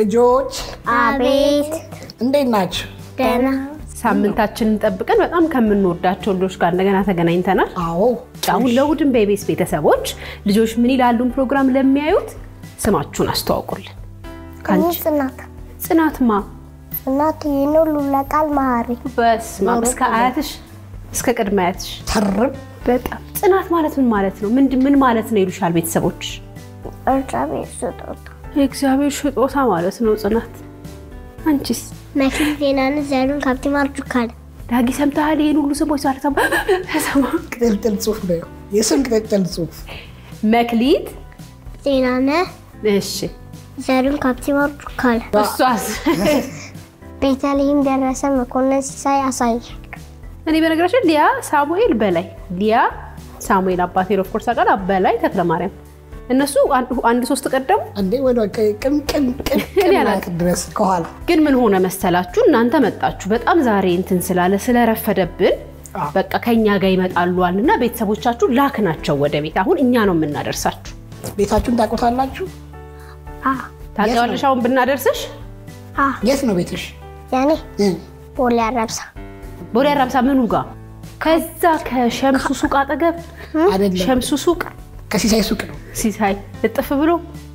ልጆች አቤት እንዴት ናችሁ? ደህና ሳምንታችንን ጠብቀን በጣም ከምንወዳቸው ልጆች ጋር እንደገና ተገናኝተናል። አዎ ጫው ለውድን ቤቢስ ቤተሰቦች ልጆች ምን ይላሉን ፕሮግራም ለሚያዩት ስማችሁን አስተዋውቁልን። ካንቺ ጽናትማ እናት ይኖር ለቃል ማሪ በስማ እስከ አያትሽ እስከ ቅድመ አያትሽ ተርብ በጣም ጽናት ማለት ምን ማለት ነው? ምን ማለት ነው ይሉሻል ቤተሰቦች? እግዚአብሔር ስጦታ እግዚአብሔር ስጦታ ማለት ነው ጽናት። አንቺስ? መክሊቴናን ዘሩን ካብቲ ማርጁካል ዳጊ ሰምተሃል? ይሄን ሁሉ ስሞች ሳልሰማ ተሰማ ቅጥል ጽሁፍ ነው የስም ቅጥል ጽሁፍ መክሊት ጤናነ እሺ ዘሩን ካብቲ ማርጁካል እሷስ ቤተልሔም ደረሰ መኮንን ሲሳይ አሳይ እኔ በነገራችን ሊያ ሳሙኤል በላይ ሊያ ሳሙኤል አባቴ ኦፍ ኮርስ አቃል በላይ ተክለ ማርያም እነሱ አንድ ሶስት ቀደሙ እንዴ ወደ ቅምቅም ድረስ ከኋላ ግን ምን ሆነ መሰላችሁ እናንተ መጣችሁ በጣም ዛሬ እንትን ስለረፈደብን በቃ ከኛ ጋር ይመጣሉና ቤተሰቦቻችሁ ላክናቸው ወደ ቤት አሁን እኛ ነው የምናደርሳችሁ ቤታችሁን ታቆታላችሁ ታውቂዋለሽ አሁን ብናደርስሽ የት ነው ቤትሽ ያኔ ቦሌ አራብሳ ምኑ ጋር ከዛ ከሸምሱ ሱቅ አጠገብ አይደለም ሸምሱ ሱቅ ከሲሳይ ሱቅ ነው ሲሳይ እጥፍ ብሎ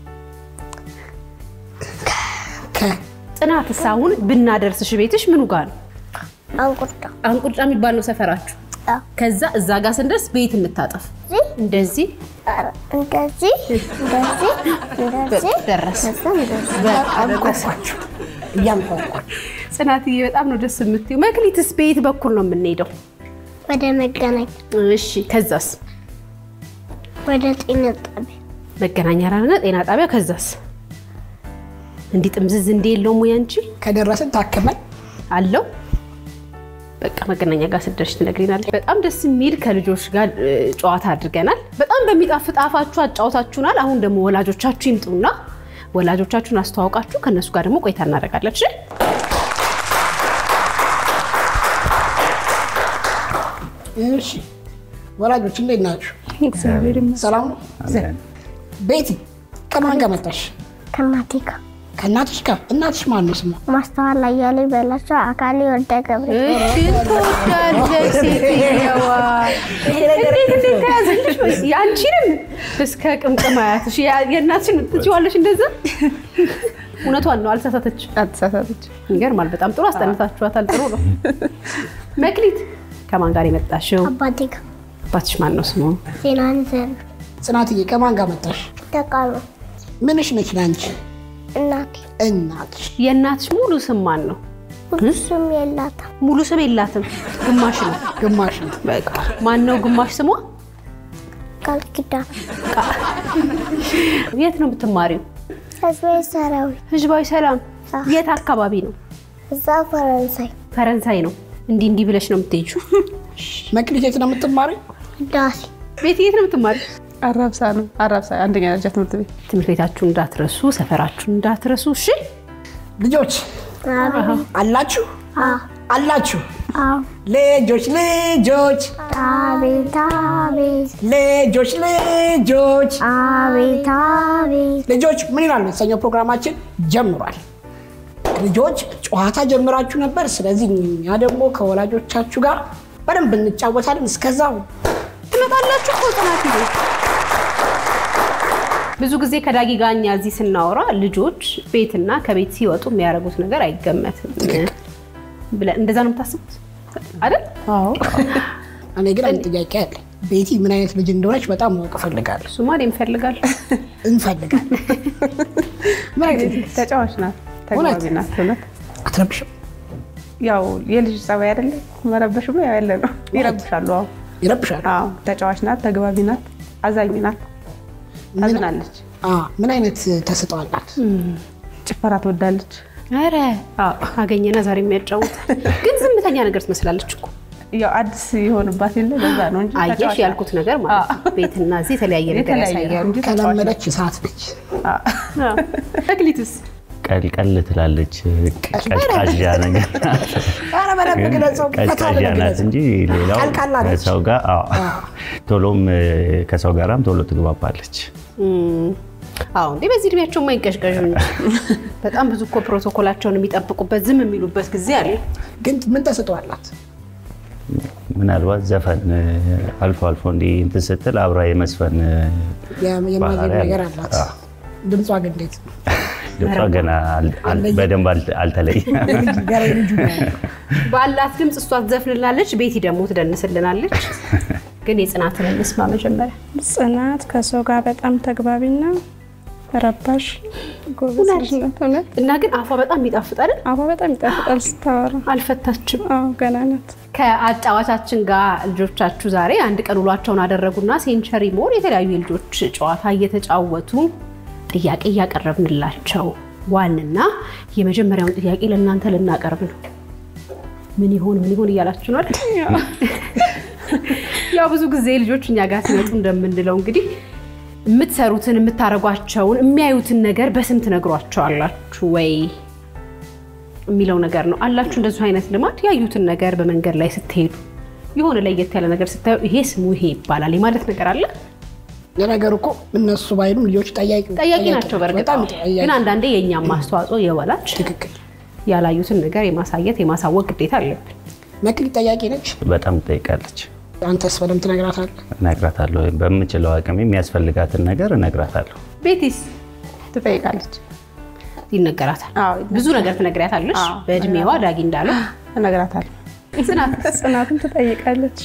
ጽናት ሳሁን ብናደርስሽ ቤትሽ ምኑ ጋር ነው አንቁርጫ የሚባል ነው ሰፈራችሁ ከዛ እዛ ጋር ስንደርስ ቤት እንታጠፍ እንደዚህ ደረስ አቆፋችሁ ያምቆፋችሁ ጽናትዬ በጣም ነው ደስ የምትይው መክሊትስ ቤት በኩል ነው የምንሄደው ወደ መገናኛ እሺ ከዛስ ወደ ጤና ጣቢያ መገናኛ አራና ጤና ጣቢያ ከዛስ እንዲ ጥምዝዝ እንደሌለው ሙያንቺ ከደረሰን ታከመን አለው በቃ መገናኛ ጋር ስደርሽ ትነግሪናለሽ በጣም ደስ የሚል ከልጆች ጋር ጨዋታ አድርገናል በጣም በሚጣፍጥ አፋችሁ አጫውታችሁናል አሁን ደግሞ ወላጆቻችሁ ይምጡና ወላጆቻችሁን አስተዋውቃችሁ ከነሱ ጋር ደግሞ ቆይታ እናደርጋለን እሺ ወላጆች እንዴት ናችሁ እግዚአብሔር ይመስገን ሰላም ነው ቤቲ ከማን ጋር መጣሽ ከእናትሽ ጋር እናትሽ ማን ነው ስሟ ማስተዋል ላይ ያለ በላቸው አካሊ ወደ ገብረ ተወዳለች ሴትየዋ እንዴት ተያዘልሽ ያንቺንም እስከ ቅምቅም አያትሽ የእናትሽን ትችዋለሽ እንደዛ እውነቷን ነው አልተሳሳተች ይገርማል በጣም ጥሩ አስጠንታችኋታል ጥሩ ነው መክሊት ከማን ጋር የመጣሽው አባትሽ ማን ነው ስሙ ጽናትዬ ከማን ጋር መጣሽ ተቃሉ ምንሽ ነች ላንቺ እናትሽ የእናትሽ ሙሉ ስም ማን ነው ሙሉ ስም የላትም ግማሽ ነው በቃ ማን ነው ግማሽ ስሟ ቃልኪዳን የት ነው የምትማሪው ህዝባዊ ሰላም የት አካባቢ ነው እዛ ፈረንሳይ ነው እንዲ ብለሽ ነው የምትሄጂው መክሊት የት ነው የምትማሪው ዳሲ ቤት የት ነው የምትማሪው አራብሳ አንደኛ ደረጃ ትምህርት ቤታችሁን እንዳትረሱ ሰፈራችሁን እንዳትረሱ እሺ ልጆች አላችሁ ልጆች አቤት ልጆች ምን ይላል ሰኞ ፕሮግራማችን ጀምሯል ልጆች ጨዋታ ጀምራችሁ ነበር ስለዚህ እኛ ደግሞ ከወላጆቻችሁ ጋር በደንብ እንጫወታለን እስከዛው ትመጣላችሁ ጽናት ብዙ ጊዜ ከዳጊ ጋኛ እዚህ ስናወራ ልጆች ቤትና ከቤት ሲወጡ የሚያረጉት ነገር አይገመትም ብለን እንደዛ ነው የምታስቡት አይደል አዎ እኔ ግን አንድ ጥያቄ አለ ቤቲ ምን አይነት ልጅ እንደሆነች በጣም ማወቅ ፈልጋለሁ ሱማሌ እንፈልጋለን ማለት ተጫዋች ናት ተግባቢ ናት ሆነት አትረብሽም ያው የልጅ ጸባይ አይደለ መረበሽም ያው ያለ ነው ይረብሻሉ አዎ ተጫዋች ናት ተግባቢ ናት አዛኝ ናት ታዝናለች ምን አይነት ተሰጥቷላት ጭፈራ ትወዳለች አረ አገኘና ዛሬ የሚያጫውት ግን ዝምተኛ ነገር ትመስላለች እኮ ያው አዲስ ይሆንባት የለ ለዛ ነው እንጂ አየሽ ያልኩት ነገር ማለት ቤትና እዚህ ተለያየ ነገር ያሳያል ከለመደች ሰዓት ነች መክሊትስ ቀልቀል ትላለች ቀልቃዣ ነገር አረ በደንብ ግለጸው ቀልቃዣ ናት እንጂ ሌላው ከሰው ጋር ቶሎም ከሰው ጋራም ቶሎ ትግባባለች አዎ እንዴ በዚህ እድሜያቸው ማይንቀሽቀሽ እንጂ በጣም ብዙ እኮ ፕሮቶኮላቸውን የሚጠብቁበት ዝም የሚሉበት ጊዜ አለ ግን ምን ተሰጥቷላት ምናልባት ዘፈን አልፎ አልፎ እንዴ እንትን ስትል አብራ የመስፈን የማዘን ነገር አላት ድምጿ ግን እንዴት ድምጿ ገና በደንብ አልተለየም ባላት ድምጽ እሷ ትዘፍንላለች ቤቲ ደግሞ ትደንስልናለች ግን የጽናትን እንስማ መጀመሪያ ጽናት ከሰው ጋር በጣም ተግባቢና ረባሽ ጎበዝ ናት እና ግን አፏ በጣም ይጣፍጣል አፏ በጣም ይጣፍጣል ስታወራ አልፈታችም ገና ናት ከአጫዋቻችን ጋር ልጆቻችሁ ዛሬ አንድ ቀን ውሏቸውን አደረጉና ሴንቸሪ ሞል የተለያዩ ልጆች ጨዋታ እየተጫወቱ ጥያቄ ያቀረብንላቸው ዋንና የመጀመሪያውን ጥያቄ ለእናንተ ልናቀርብ ነው ምን ይሆን እያላችሁ ነው አይደል ያው ብዙ ጊዜ ልጆች እኛ ጋር ሲመጡ እንደምንለው እንግዲህ የምትሰሩትን የምታረጓቸውን የሚያዩትን ነገር በስም ትነግሯቸዋላችሁ ወይ የሚለው ነገር ነው አላችሁ እንደዚህ አይነት ልማድ ያዩትን ነገር በመንገድ ላይ ስትሄዱ የሆነ ለየት ያለ ነገር ስታዩ ይሄ ስሙ ይሄ ይባላል ማለት ነገር አለ ለነገር እኮ እነሱ ባይሉም ልጆች ጠያቂ ናቸው በርግጥ ግን አንዳንዴ የኛም ማስተዋጽኦ የወላጅ ትክክል ያላዩትን ነገር የማሳየት የማሳወቅ ግዴታ አለብን መክሊ ጠያቂ ነች በጣም ትጠይቃለች አንተስ በደም እነግራታለሁ በምችለው አቅም የሚያስፈልጋትን ነገር እነግራታለሁ ቤቲስ ትጠይቃለች ይነገራታል ብዙ ነገር ትነግራታለች በእድሜዋ ዳጊ እንዳለው እነግራታለሁ ጽናትን ትጠይቃለች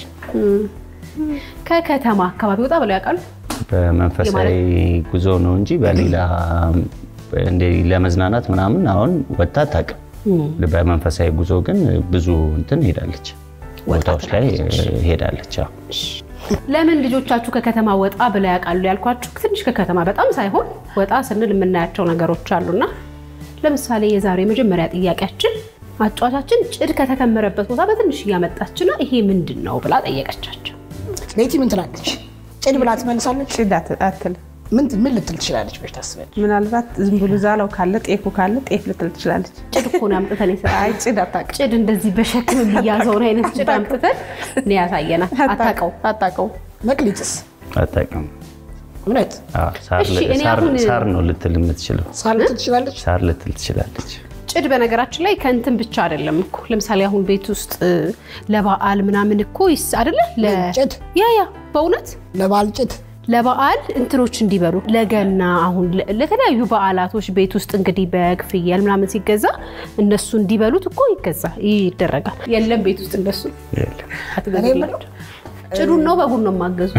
ከከተማ አካባቢ ወጣ ብለው ያውቃሉ በመንፈሳዊ ጉዞ ነው እንጂ በሌላ እንደ ለመዝናናት ምናምን አሁን ወጣ ታውቅ በመንፈሳዊ ጉዞ ግን ብዙ እንትን ሄዳለች ወጣዎች ላይ ሄዳለች ለምን ልጆቻችሁ ከከተማ ወጣ ብለው ያውቃሉ ያልኳችሁ ትንሽ ከከተማ በጣም ሳይሆን ወጣ ስንል የምናያቸው ነገሮች አሉና ለምሳሌ የዛሬ መጀመሪያ ጥያቄያችን አጫዋቻችን ጭድ ከተከመረበት ቦታ በትንሽ ያመጣችና ይሄ ምንድነው ብላ ጠየቀቻቸው ቤቲ ምን ትላለች ጭድ ብላ ትመልሳለች ጭድ አትል ምን ልትል ትችላለች ብለሽ ታስበልሽ ምናልባት ዝም ብሎ ዛላው ካለ ጤፉ ካለ ጤፍ ልትል ትችላለች ጭድ እኮ ነው አምጥተን አይ ጭድ አታውቅም ጭድ እንደዚህ በሸክም የሚያዘውን አይነት ጭድ አምጥተን ነው ያሳየናት አታውቀው መክሊትስ አታውቅም እውነት ሳር ነው ልትል የምትችለው ሳር ልትል ትችላለች ጭድ በነገራችን ላይ ከእንትን ብቻ አይደለም እኮ ለምሳሌ አሁን ቤት ውስጥ ለበዓል ምናምን እኮ አይደለ ለጭድ ያ በእውነት ለበዓል ጭድ ለበዓል እንትኖች እንዲበሩ ለገና አሁን ለተለያዩ በዓላቶች ቤት ውስጥ እንግዲህ በግፍያል ምናምን ሲገዛ እነሱ እንዲበሉት እኮ ይደረጋል የለም ቤት ውስጥ እንደሱ አትገዛም ጭዱን ነው በጉን ነው ማገዙ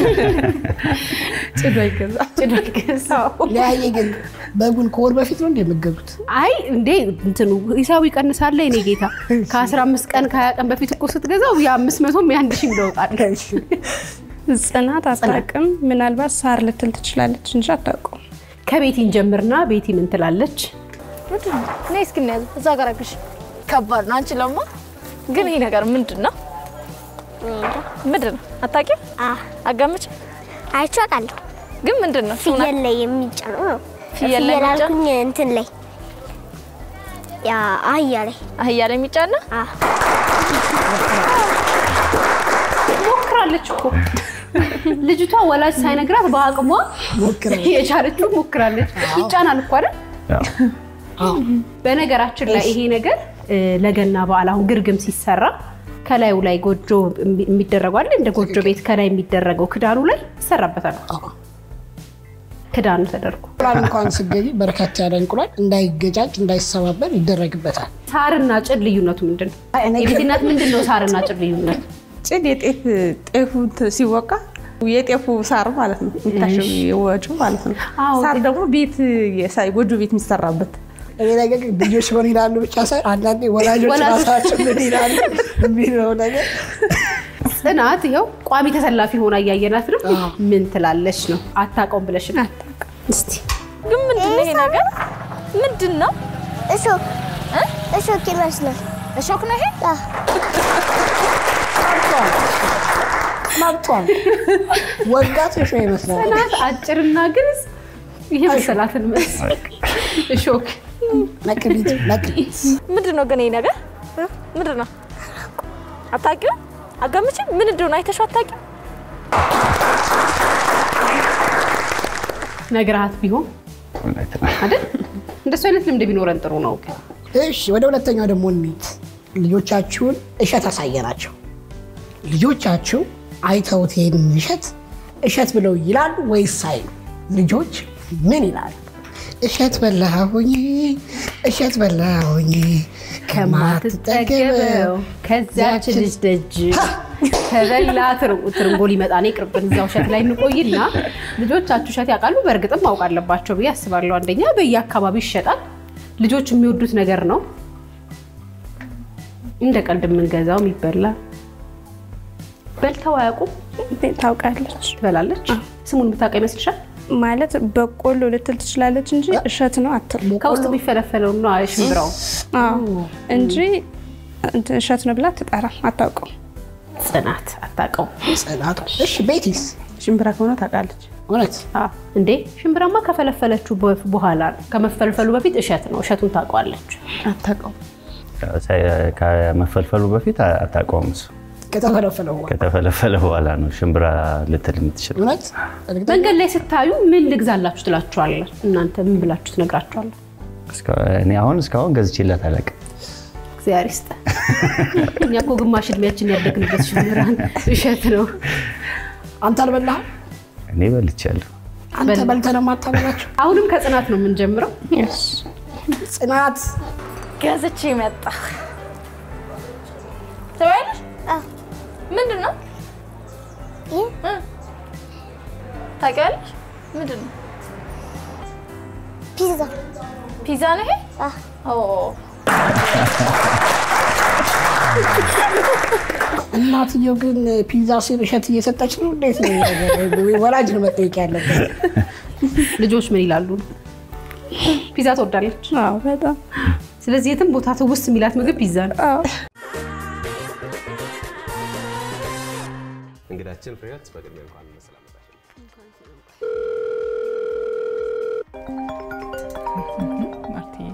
ጭዱ አይገዛ ለያየ ግን በጉን ኮር በፊት ነው እንደምገቡት አይ እንዴ እንትኑ ሂሳቡ ይቀንሳል እኔ ጌታ ከ15 ቀን ከ20 ቀን በፊት እኮ ስትገዛው ያ500 ያ1000 ይወጣል ጽናት አታውቅም ምናልባት ሳር ልትል ትችላለች እንጂ አታውቅም ከቤቲን ጀምርና ቤቲ ምን ትላለች ነይ እስኪ እናያዝ እዛ ጋር አግሽ ከባድ ነው አንቺ ለማ ግን ይሄ ነገር ምንድነው አታውቂም አጋምጪ አይቻቃለሁ ግን ምንድነው ፍየል ላይ የሚጫነው ነው ፍየል አልኩኝ እንትን ላይ ያ አህያ ላይ የሚጫነው ሞክራለች እኮ ልጅቷ ወላጅ ሳይነግራት በአቅሟ የቻለችው ሞክራለች ይጫናል እኮ አይደል በነገራችን ላይ ይሄ ነገር ለገና በዓል አሁን ግርግም ሲሰራ ከላዩ ላይ ጎጆ የሚደረገው አይደል እንደ ጎጆ ቤት ከላይ የሚደረገው ክዳኑ ላይ ይሰራበታል ክዳኑ ተደርጎ እንኳን ሲገቢ በረከት ያለ እንቁላል እንዳይገጫጭ እንዳይሰባበር ይደረግበታል ሳርና ጭድ ልዩነቱ ምንድነው የቤትናት ምንድነው ሳርና ጭድ ልዩነቱ ጭድ ጤፉ ሲወቃ የጤፉ ሳር ማለት ነው እንታሽው የወጩ ማለት ነው ሳር ደግሞ ቤት ጎጆ ቤት የሚሰራበት እኔ ነገር ልጆች ሆነ ይላሉ ብቻ ሳይሆን አንዳንዴ ወላጆች ራሳቸው ምን ይላሉ የሚለው ነገር ጽናት ይሄው ቋሚ ተሰላፊ ሆና ያያየናት ነው ምን ትላለች ነው አታውቀውም ብለሽ እስቲ ግን ምንድነው ይሄ ነገር ምንድነው እሾክ ይመስላል እሾክ ነው ይሄ ማብቷል ወጋት እሾክ ይመስላል ጽናት አጭርና ግልጽ ይሄ መሰላትን መስክ እሾክ መክሊት ምንድን ነው ግን ይሄ ነገር ምንድን ነው አታውቂውም አጋምጪም ምን እንደሆነ አይተሽው አታውቂም ነግራት ቢሆን አይደል እንደሱ አይነት ልምድ ቢኖረን ጥሩ ነው እሺ ወደ ሁለተኛው ደግሞ እንሂድ ልጆቻችሁን እሸት አሳየናቸው ልጆቻችሁ አይተውት ይሄን እሸት ብለው ይላሉ ወይስ አይሉ ልጆች ምን ይላሉ እሸት በላሁኝ ከማትጠገበው ከዛች ልጅ ደጅ ተበላ ትርንጎ ሊመጣ ነው ይቅርብን እዛው እሸት ላይ እንቆይና ልጆቻችሁ እሸት ያውቃሉ በእርግጥም ማወቅ አለባቸው ብዬ አስባለሁ አንደኛ በየአካባቢው ይሸጣል ልጆች የሚወዱት ነገር ነው እንደ ቀልድ የምንገዛው የሚበላ በልተው አያውቁም ታውቃለች ትበላለች ስሙን የምታውቀው ይመስልሻል ማለት በቆሎ ልትል ትችላለች እንጂ እሸት ነው አትልም ከውስጥ የሚፈለፈለው ነው ሽምብራው እንጂ እሸት ነው ብላ ትጠራ አታውቀው ጽናት አታውቀው ጽናት እሺ ቤቲስ ሽምብራ ከሆነ ታውቃለች እውነት እንዴ ሽምብራማ ከፈለፈለችው በኋላ ከመፈልፈሉ በፊት እሸት ነው እሸቱን ታውቀዋለች አታውቀው ከመፈልፈሉ በፊት አታውቀውም ከተፈለፈለ በኋላ ነው ሽምብራ ልትል የምትችል እውነት መንገድ ላይ ስታዩ ምን ልግዛላችሁ ትላችኋለህ እናንተ ምን ብላችሁ ትነግራችኋለህ እኔ እስካሁን ገዝቼላት አላውቅም እግዚአብሔር ይስጥ እኛ እኮ ግማሽ እድሜያችን ያደግንበት ሽምብራን እሸት ነው አንተ አልበላህም እኔ በልቻለሁ አንተ በልተህ ነው የማታበላቸው አሁንም ከጽናት ነው የምንጀምረው ጽናት ገዝቼ መጣ ተባይልሽ ምንድን ነው ታውቂያለሽ ምንድን ነው ፒዛ ነው ይሄ እናትየው ግን ፒዛ ሲል እሸት እየሰጠች ነው እንዴት ነው ወላጅ ነው መጠየቅ ያለበት ልጆች ምን ይላሉ ፒዛ ትወዳለች አዎ በጣም ስለዚህ የትም ቦታ ትውስጥ የሚላት ምግብ ፒዛ ነው እንግዳችን ፍሬህይወት በቅድሚያ እንኳን ሰላም መጣሽ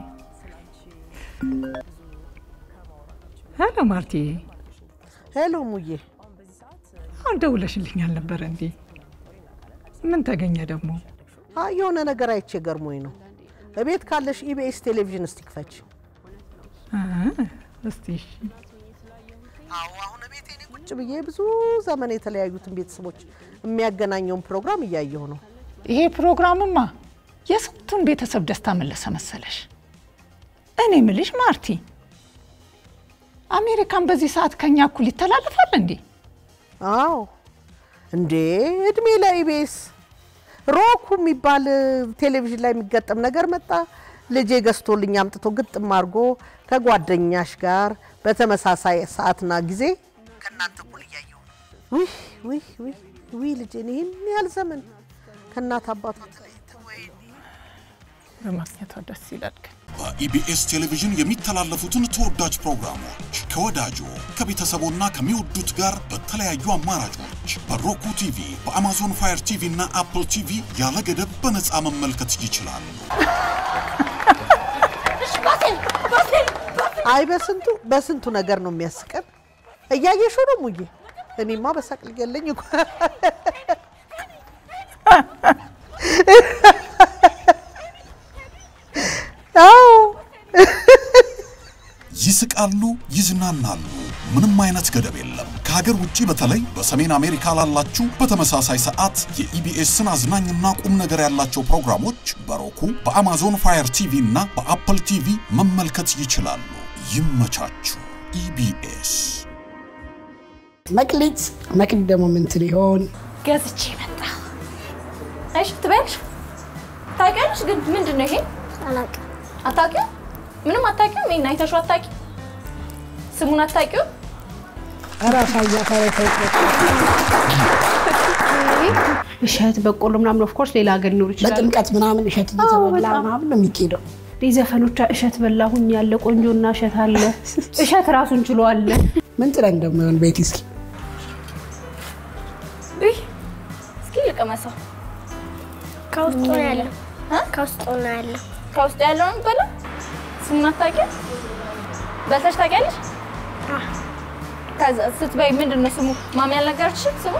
ሄሎ ማርቲ ሄሎ ሙዬ አሁን ደውለሽልኛል ነበር እንዴ ምን ተገኘ ደግሞ የሆነ ነገር አይቼ ገርሞኝ ነው እቤት ካለሽ ኢቢኤስ ቴሌቪዥን እስቲ ክፈች እስቲ አሁን እቤቴ ነኝ ቁጭ ብዬ ብዙ ዘመን የተለያዩትን ቤተሰቦች የሚያገናኘውን ፕሮግራም እያየሁ ነው ይሄ ፕሮግራምማ የስንቱን ቤተሰብ ደስታ መለሰ መሰለሽ እኔ ምልሽ ማርቲ አሜሪካን በዚህ ሰዓት ከኛ እኩል ይተላለፋል እንዴ አዎ እንዴ እድሜ ለኢቢኤስ ሮኩ የሚባል ቴሌቪዥን ላይ የሚገጠም ነገር መጣ ልጄ ገዝቶልኝ አምጥቶ ግጥም አድርጎ ከጓደኛሽ ጋር በተመሳሳይ ሰዓትና ጊዜ ከናንተ እኩል እያየሁ ውይ ልጄ ይሄን ያህል ዘመን ከናት አባቷ ተለይተው በማግኘቷ ደስ ይላል በኢቢኤስ ቴሌቪዥን የሚተላለፉትን ተወዳጅ ፕሮግራሞች ከወዳጆ ከቤተሰቦና ከሚወዱት ጋር በተለያዩ አማራጮች በሮኩ ቲቪ በአማዞን ፋየር ቲቪ እና አፕል ቲቪ ያለ ገደብ በነፃ መመልከት ይችላሉ አይ በስንቱ ነገር ነው የሚያስቀን እያየሽው ነው ሙዬ እኔማ በሳቅ ልገለኝ እኮ ይስቃሉ ይዝናናሉ ምንም አይነት ገደብ የለም ከሀገር ውጪ በተለይ በሰሜን አሜሪካ ላላችሁ በተመሳሳይ ሰዓት የኢቢኤስን አዝናኝና ቁም ነገር ያላቸው ፕሮግራሞች በሮኩ በአማዞን ፋየር ቲቪ እና በአፕል ቲቪ መመልከት ይችላሉ ይመቻችሁ ኢቢኤስ መክሊት ደግሞ ምን ትሊሆን ገዝቼ መጣ እሺ ትበልሽ ታውቂያለሽ ግን ምንድነው ይሄ አታውቂው ምንም አታውቂው ምን አይተሽው አታውቂው ስሙን አታውቂው አራፋያ ታሪክ እሸት በቆሎ ምናምን ኦፍ ኮርስ ሌላ ሀገር ሊኖር ይችላል ለጥምቀት ምናምን እሸት እየተበላ ምናምን ነው የሚኬደው ዘፈኖቿ እሸት በላሁኝ ያለ ቆንጆና እሸት አለ እሸት ራሱን ችሎ አለ ምን ትለን ደግሞ ይሁን ቤት እስኪ እስኪ ልቀመሰው ከውስጡ ነው ያለው ከውስጡ ነው ያለው ከውስጡ ያለው በላ ስሙን አታውቂም? በልተሽ ታውቂያለሽ? ከዛ ስትበይ ምንድን ነው ስሙ? ማሚ ያልነገረችሽም ስሙ?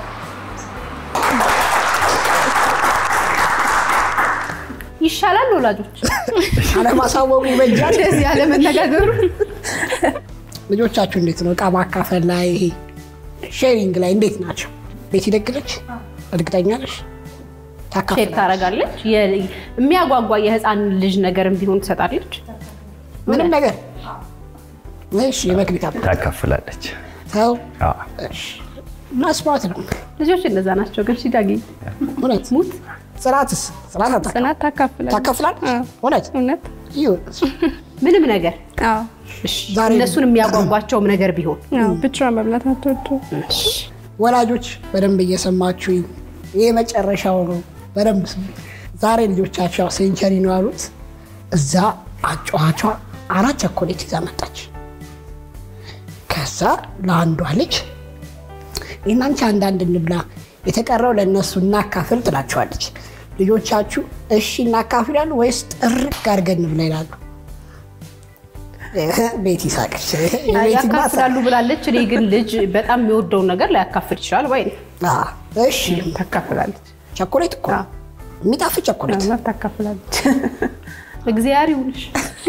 ይሻላል ወላጆች አለማሳወቁ ይበጃል። እንደዚህ ያለ መነጋገሩ። ልጆቻችሁ እንዴት ነው ዕቃ ማካፈል ላይ ሼሪንግ ላይ እንዴት ናቸው? ቤት ይደግለች እርግጠኛ ነሽ? ሼር ታደርጋለች? የሚያጓጓ የህፃን ልጅ ነገርም ቢሆን ትሰጣለች? ምንም ነገር እሺ የመክሊት ታካፍላለች። ታው እሺ ማስማት ነው። ልጆች እንደዛ ናቸው። ግን ሲዳጊ እውነት ሙት ጽናትስ ጽናት ታካፍላለች? እውነት ይሁን ምንም ነገር እሺ እነሱን የሚያጓጓቸው ነገር ቢሆን ብቻ መብላት አትወዱ። ወላጆች በደንብ እየሰማችሁ ይሄ መጨረሻው ነው። በደንብ ዛሬ ልጆቻቸው ሴንቸሪ ነው ያሉት። እዛ አጫዋቿ 4 ቸኮሌት ይዛ መጣች። ከዛ ለአንዷ ልጅ እናንቺ አንዳንድ እንብላ የተቀረው ለነሱ እናካፍል ትላቸዋለች። ልጆቻችሁ እሺ እናካፍላሉ ወይስ ጥርቅ አድርገን እንብላ ይላሉ? ቤት ይሳቀች ያካፍላሉ ብላለች። እኔ ግን ልጅ በጣም የሚወደውን ነገር ላያካፍል ይችላል ወይ? እሺ ታካፍላለች። ቸኮሌት እኮ የሚጣፍጥ ቸኮሌት ታካፍላለች። እግዚአብሔር ይሁንሽ።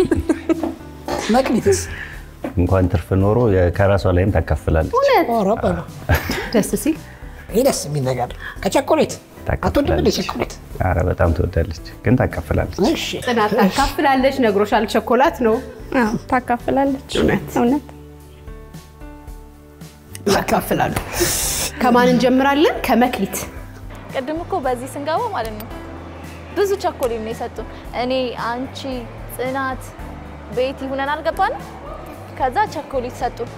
መክሊትስ እንኳን ትርፍ ኖሮ ከራሷ ላይም ታካፍላለች። ደስ ሲል ይሄ ደስ የሚል ነገር ከቸኮሌት አትወድም? ቸኮሌት ኧረ በጣም ትወዳለች፣ ግን ታካፍላለች። እሺ ጽናት ታካፍላለች። ነግሮሻል፣ ቸኮላት ነው። ታካፍላለች። እውነት ያካፍላሉ። ከማን እንጀምራለን? ከመክሊት። ቅድም እኮ በዚህ ስንገባ ማለት ነው ብዙ ቸኮሌት ነው የሰጡን። እኔ አንቺ ጽናት ቤቲ ሆነን አልገባንም። ከዛ ቸኮሌት ሰጡን።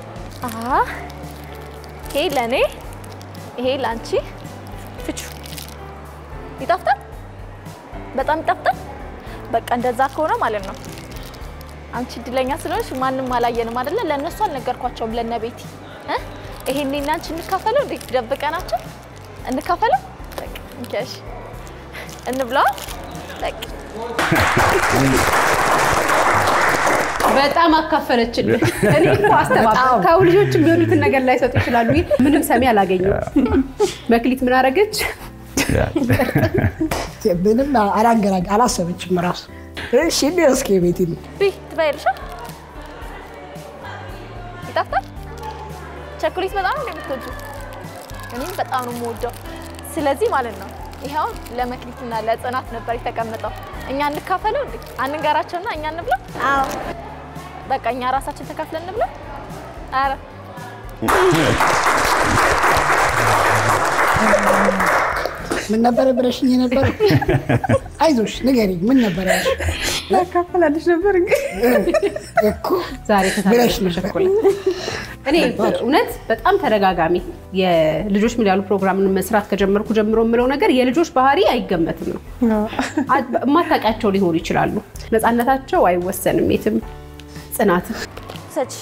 ይሄ ለኔ ይሄ ላንቺ ፍቹ ይጣፍጣል፣ በጣም ይጣፍጣል። በቃ እንደዛ ከሆነ ማለት ነው አንቺ እድለኛ ስለሆንሽ ማንንም አላየንም አይደለ? ለነሱ አልነገርኳቸውም ለነቤቲ ይሄኔና አንቺ እንካፈለው እንዴ ደብቀናቸው እንካፈለው። በቃ እንካሽ እንብላ። በቃ በጣም አካፈለችልኝ። እኔ እኮ አስተባባው ልጆች የሚወዱትን ነገር ላይ ሰጡ ይችላሉ። ምንም ሰሚ አላገኘው። መክሊት ምን አረገች? ምንም አላሰበችም ራሱ። እሺ እስኪ ቤቲ ትበይልሻ ይጣፍጣል። ቸኮሌት በጣም ነው የምትወጂው፣ እኔም በጣም ነው የምወደው። ስለዚህ ማለት ነው ይሄው ለመክሊትና ለጽናት ነበር የተቀመጠው። እኛ እንካፈለው እንዴ አንንገራቸውና እኛ እንብላ። አዎ በቃ እኛ ራሳችን ተካፍለን እንብላ። አረ ምን ነበር ብለሽኝ ነበር? አይዞሽ ንገሪኝ፣ ምን ነበር ያልሽ? ታካፍላለች ነበር እኮ ዛሬ ከተብለሽ ቸኮሌት። እኔ እውነት በጣም ተደጋጋሚ የልጆች ምን ያሉ ፕሮግራምን መስራት ከጀመርኩ ጀምሮ የምለው ነገር የልጆች ባህሪ አይገመትም ነው። ማታውቂያቸው ሊሆኑ ይችላሉ። ነፃነታቸው አይወሰንም የትም። ጽናት ሰች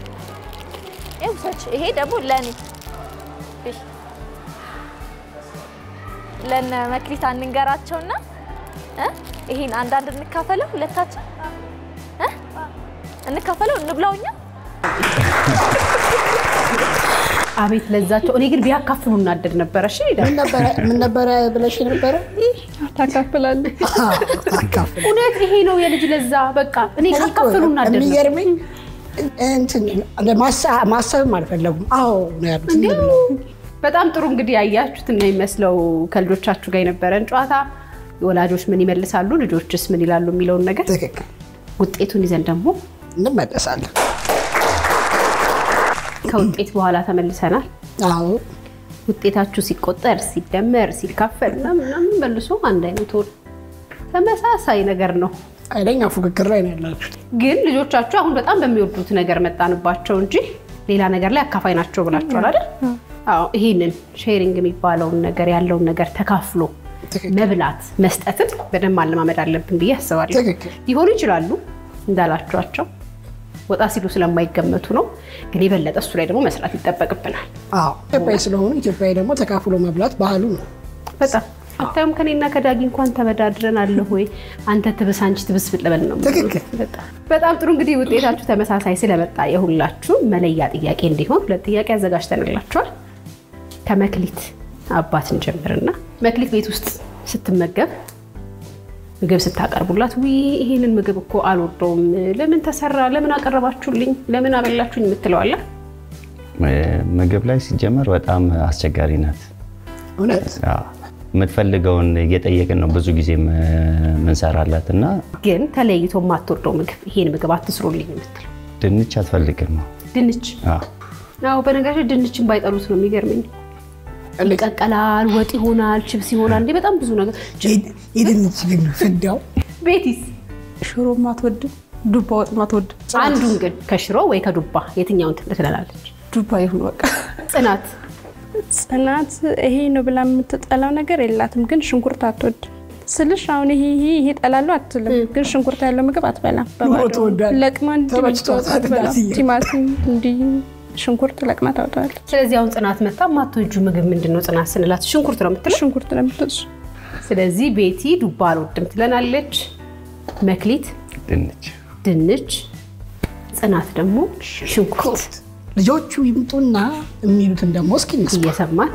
ይሄ ደግሞ ለኔ ለነ መክሊት አንንገራቸውና ይሄን አንዳንድ እንካፈለው፣ ሁለታችን እንካፈለው እንብላውኛ። አቤት ለዛቸው። እኔ ግን ቢያካፍሉ እናደድ ነበር። እሺ ምን ነበር ብለሽ ነበር? ታካፍላለች። እውነት ይሄ ነው የልጅ ለዛ። በቃ እኔ ካካፍሉ እናደድ ነበር። የሚገርመኝ እንትን ማሰብም አልፈለጉም። አዎ ነው ያሉት። በጣም ጥሩ። እንግዲህ ያያችሁት እና የሚመስለው ከልጆቻችሁ ጋር የነበረን ጨዋታ ወላጆች ምን ይመልሳሉ፣ ልጆችስ ምን ይላሉ የሚለውን ነገር ውጤቱን ይዘን ደግሞ እንመለሳለን። ከውጤት በኋላ ተመልሰናል። አዎ ውጤታችሁ ሲቆጠር ሲደመር ሲካፈል ምናምን መልሶ አንድ አይነት ተመሳሳይ ነገር ነው። አይለኛ ፉክክር ላይ ነው ያላችሁ። ግን ልጆቻችሁ አሁን በጣም በሚወዱት ነገር መጣንባቸው እንጂ ሌላ ነገር ላይ አካፋይ ናቸው ብላችኋል አይደል? አዎ ይሄንን ሼሪንግ የሚባለውን ነገር ያለውን ነገር ተካፍሎ መብላት መስጠትን በደንብ ማለማመድ አለብን ብዬ አስባለሁ። ሊሆኑ ይችላሉ እንዳላችኋቸው ወጣ ሲሉ ስለማይገመቱ ነው። ግን የበለጠ እሱ ላይ ደግሞ መስራት ይጠበቅብናል። አዎ ኢትዮጵያዊ ስለሆኑ ኢትዮጵያዊ ደግሞ ተካፍሎ መብላት ባህሉ ነው። በጣም አታዩም ከኔና ከዳጊ እንኳን ተበዳድረን አለ ሆይ አንተ ትብስ አንቺ ትብስ ብለበል ነው በጣም ጥሩ እንግዲህ ውጤታችሁ ተመሳሳይ ስለመጣ የሁላችሁ መለያ ጥያቄ እንዲሆን ሁለት ጥያቄ አዘጋጅተንላችኋል ከመክሊት አባት እንጀምርና መክሊት ቤት ውስጥ ስትመገብ ምግብ ስታቀርቡላት ይሄንን ምግብ እኮ አልወደውም ለምን ተሰራ ለምን አቀረባችሁልኝ ለምን አበላችሁኝ የምትለዋላ ምግብ ላይ ሲጀመር በጣም አስቸጋሪ ናት እውነት የምትፈልገውን እየጠየቅን ነው ብዙ ጊዜ ምንሰራላትና ግን ተለይቶ ማትወደው ምግብ ይሄን ምግብ አትስሩልኝ የምትለው ድንች አትፈልግም ነው ድንች አዎ በነገራችን ድንችን ባይጠሉት ነው የሚገርመኝ ይቀቀላል ወጥ ይሆናል ቺፕስ ይሆናል እንዴ በጣም ብዙ ነገር ይድንች ግን ፍዳው ቤቲስ ሽሮ ማትወድ ዱባ ወጥ ማትወድ አንዱን ግን ከሽሮ ወይ ከዱባ የትኛውን ትላለች ዱባ ይሁን በቃ ጽናት ይሄ ነው ብላ የምትጠላው ነገር የላትም ግን ሽንኩርት አትወድ ስልሽ አሁን ይሄ ጠላሉ አትልም ግን ሽንኩርት ያለው ምግብ አትበላም በባዶ ለቅማን ቲማቲም እንዲ ሽንኩርት ለቅማ ታውጣለች ስለዚህ አሁን ጽናት መጣ ማትወጁ ምግብ ምንድነው ጽናት ስንላት ሽንኩርት ነው የምትለው ሽንኩርት ነው የምትለው ስለዚህ ቤቲ ዱባ አልወድም ትለናለች መክሊት ድንች ጽናት ደግሞ ሽንኩርት ልጆቹ ይምጡና የሚሉትን ደግሞ እስኪ እንስማ እየሰማን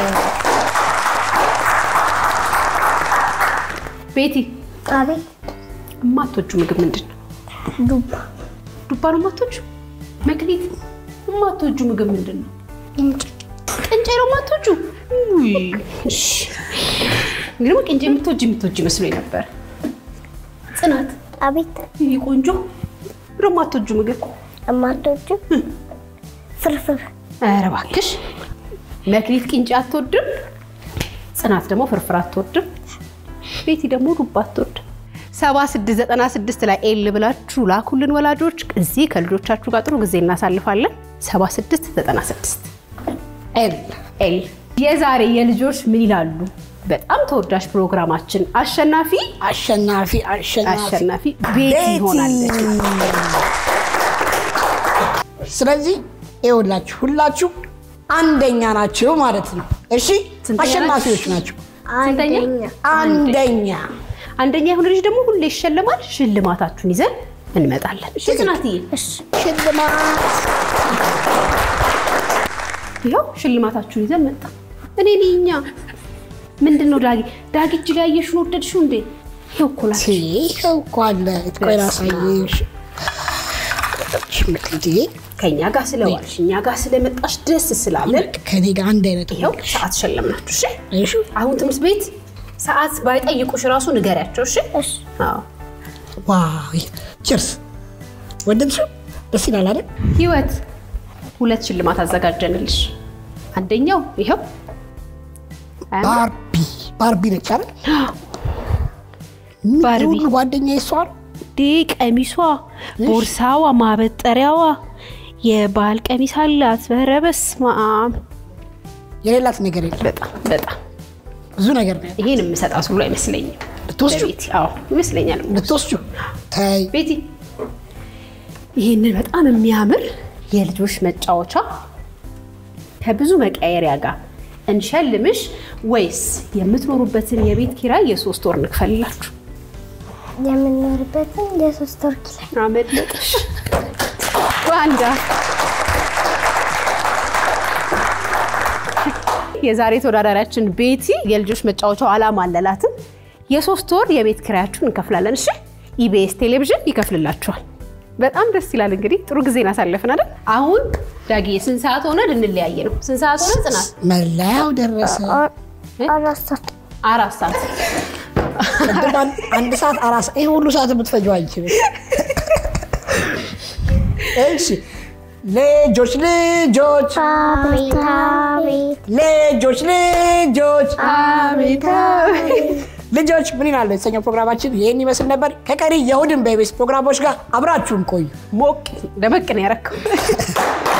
ቤቲ አቤት ማትወጁ ምግብ ምንድነው ዱባ ነው ማትወጁ መክሊት ማትወጁ ምግብ ምንድነው ቅንጬ ነው ማትወጁ እንግዲህ ቅንጬ የምትወጂ መስሎኝ ነበር ጽናት አቤት ቆንጆ ማትወጁ ምግብ ማትወጁ ፍርፍር ኧረ እባክሽ መክሊት ቅንጬ አትወድም ጽናት ደግሞ ፍርፍር አትወድም ቤቲ ደግሞ ዱባ አትወድም 7696 ላይ ኤል ብላችሁ ላኩልን ወላጆች እዚህ ከልጆቻችሁ ጋር ጥሩ ጊዜ እናሳልፋለን 7696 ኤል የዛሬ የልጆች ምን ይላሉ በጣም ተወዳጅ ፕሮግራማችን አሸናፊ ቤቲ ሆናለች ስለዚህ ይኸውላችሁ ሁላችሁ አንደኛ ናችሁ ማለት ነው እሺ አሸናፊዎች ናችሁ አንደኛ የሆነ ልጅ ደግሞ ሁሌ ይሸለማል ሽልማታችሁን ይዘን እንመጣለን እሺ ጽናትዬ ሽልማት ይኸው ሽልማታችሁን ይዘን መጣ እኔ ነኝ ምንድነው ዳጊ እጅ ላይ ያየሽው ወደድሽው እንዴ ይኸው እኮ አለ ቆይራሳይሽ ሽምክልዬ ከኛ ጋር ስለዋልሽ እኛ ጋር ስለመጣሽ ደስ ስላለን ከኔ ጋር አንድ አይነት ይኸው ሰዓት ሸለምናችሁ እሺ አሁን ትምህርት ቤት ሰዓት ባይጠይቁሽ ራሱ ንገሪያቸው እሺ አዎ ዋው ቺርስ ወደድሽው ደስ ይላል አይደል ህይወት ሁለት ሽልማት አዘጋጀንልሽ አንደኛው ይኸው ባርቢ ነች አይደል ባርቢ ጓደኛዬ እሷ ቀሚሷ ቦርሳዋ ማበጠሪያዋ የባል ቀሚስ አላት በረበስማ የሌላት ነገር የለም በጣም ብዙ ነገር ነው ይሄን የምሰጣው ሁሉ አይመስለኝም ልትወስጂው አዎ ይመስለኛል ልትወስጂው ታይ ቤቲ ይሄን በጣም የሚያምር የልጆች መጫወቻ ከብዙ መቀየሪያ ጋር እንሸልምሽ ወይስ የምትኖሩበትን የቤት ኪራይ የ3 ወር ንክፈልላችሁ የምንኖርበትን የ3 ወር ኪራይ አመለጥሽ ዋንዳ የዛሬ ተወዳዳሪያችን ቤቲ የልጆች መጫወቻው አላማ አለላት የ3 ወር የቤት ኪራያችሁን እንከፍላለን እሺ ኢቢኤስ ቴሌቪዥን ይከፍልላችኋል በጣም ደስ ይላል እንግዲህ ጥሩ ጊዜ እናሳልፈን አይደል አሁን ዳጊ ስንት ሰዓት ሆነ ልንለያየ ነው ስንት ሰዓት ሆነ ጽናት መላው ደረሰ 4 ሰዓት ቀደም አንድ ሰዓት 4 ሰዓት ይሄ ሁሉ ሰዓት የምትፈጀው አንቺ እሺ ልጆች ልጆች ምን ይላል የተሰኘው ፕሮግራማችን ይሄን ይመስል ነበር ከቀሪ የሁድን በኢቢኤስ ፕሮግራሞች ጋር አብራችሁን ቆዩ ሞቅ ደመቅ ነው ያረከው